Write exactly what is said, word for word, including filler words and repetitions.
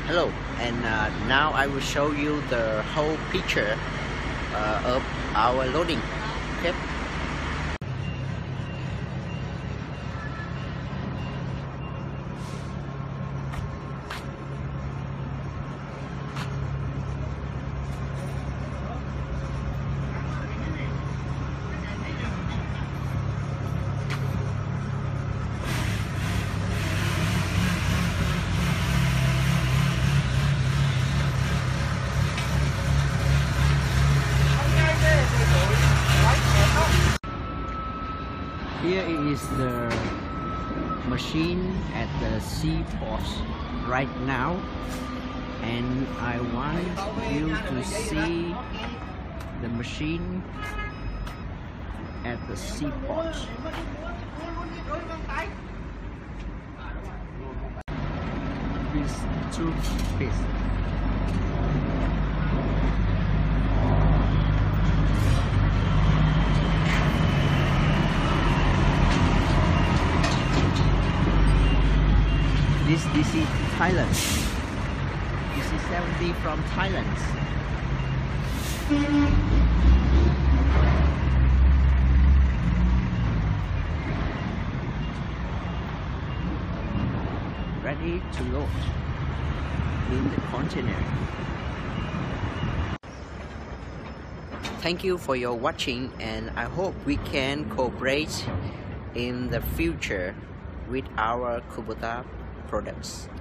Hello, and uh, now I will show you the whole picture uh, of our loading. Okay. Here is the machine at the seaport right now, and I want you to see the machine at the seaport. These two pieces. This D C Thailand. D C seventy from Thailand. Ready to load in the container. Thank you for your watching, and I hope we can cooperate in the future with our Kubota products.